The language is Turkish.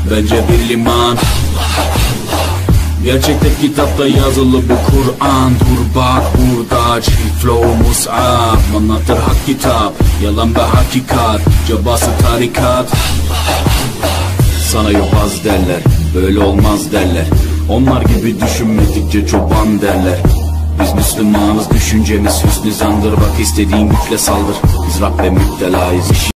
bence bir liman. Gerçekte kitapta yazılı bu Kur'an. Dur bak burada çift flow mus'ab. Anlatır hak kitap, yalan ve hakikat, cabası tarikat. Sana yobaz derler, böyle olmaz derler. Onlar gibi düşünmedikçe çoban derler. Biz Müslümanız, düşüncemiz hüsnü zandır. Bak istediğin güçle saldır, biz Rabbe müptelayız.